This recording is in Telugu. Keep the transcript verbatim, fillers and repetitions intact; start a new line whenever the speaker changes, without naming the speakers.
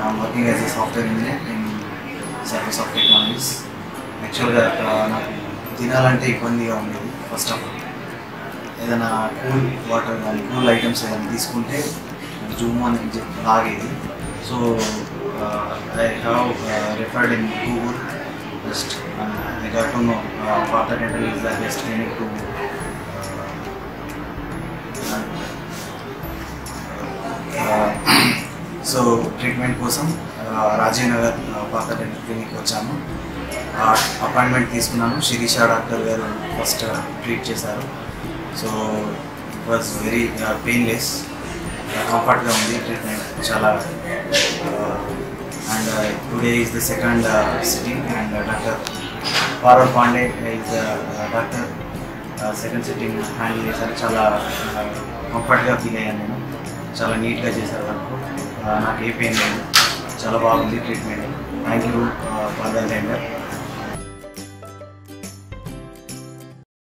I'm working as a software engineer in Service of Technologies. యాక్చువల్గా నాకు తినాలంటే ఇబ్బందిగా ఉండేది. ఫస్ట్ ఆఫ్ ఆల్ ఏదైనా కూల్ వాటర్ కానీ కూల్ ఐటమ్స్ ఏదైనా తీసుకుంటే జూమ్ అని లాగేది. So I have referred in Google. Just I got to know Partha Dental is the best clinic to so treatment కోసం Rajiv Nagar Partha Dental clinic వచ్చాము. అపాయింట్మెంట్ తీసుకున్నాను. శిరీష డాక్టర్ గారు ఫస్ట్ ట్రీట్ చేశారు. So it was very painless, కంఫర్ట్గా ఉంది ట్రీట్మెంట్ చాలా. And today is the second sitting and doctor పార్వర్ Pandey is doctor second sitting handle చేశారు. చాలా కంఫర్ట్గా ఫీల్ అయ్యాను నేను. చాలా నీట్గా చేశారు వర్క్. నాకు ఏ పెయిన్ లేదు. చాలా బాగుంది treatment. Thank you Partha Dental.